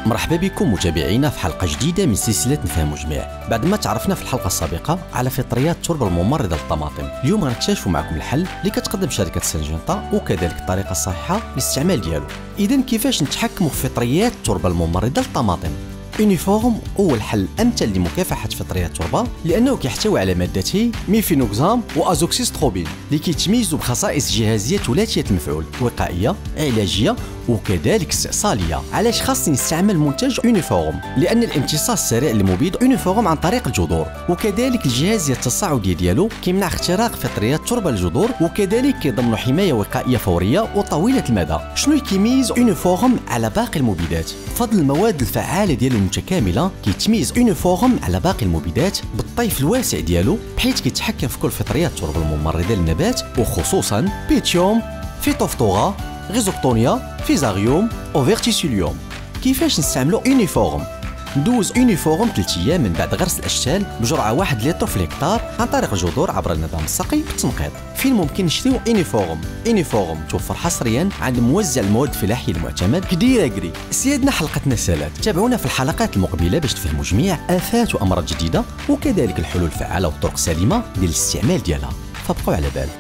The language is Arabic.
مرحبا بكم متابعينا في حلقة جديدة من سلسلة نفهم جميع. بعد ما تعرفنا في الحلقة السابقة على فطريات التربة الممرضة للطماطم، اليوم غنكتشفوا معكم الحل اللي كتقدم شركة سنجنطة وكذلك الطريقة الصحيحة للاستعمال ديالو. إذا كيفاش نتحكموا في فطريات التربة الممرضة للطماطم؟ يونيفورم هو الحل الامثل لمكافحه فطريات التربه لانه كيحتوي على مادتين ميفينوكزام وازوكسيستروبين اللي كيتميزوا بخصائص جهازيه ثلاثيه المفعول، وقائيه، علاجيه وكذلك استئصاليه. علاش خاصني نستعمل منتج يونيفورم؟ لان الامتصاص السريع للمبيد يونيفورم عن طريق الجذور، وكذلك الجهازيه التصاعديه ديالو كيمنع اختراق فطريات التربه للجذور، وكذلك كيضمن حمايه وقائيه فوريه وطويله المدى. شنو كيميز يونيفورم على باقي المبيدات؟ بفضل المواد الفعاله ديالو المتكامله كيتميز يونيفورم على باقي المبيدات بالطيف الواسع ديالو، بحيث كيتحكم في كل فطريات التربه الممرضه للنبات، وخصوصا بيتيوم، فيتوفثورا، غيزوكتونيا، فيزاريوم وفيرتيسيليوم. كيفاش نستعملوا يونيفورم؟ ندوز يونيفورم 3 ايام من بعد غرس الاشتال بجرعه 1 لتر في الهكتار عن طريق الجذور عبر النظام السقي والتنقيط. فين ممكن نشريو يونيفورم توفر حصريا عند موزع المواد الفلاحي المعتمد كديراكري. سيادنا حلقتنا سالات، تابعونا في الحلقات المقبله باش تفهموا جميع افات وامراض جديده وكذلك الحلول الفعاله والطرق السليمه ديال الاستعمال ديالها، فابقوا على بال.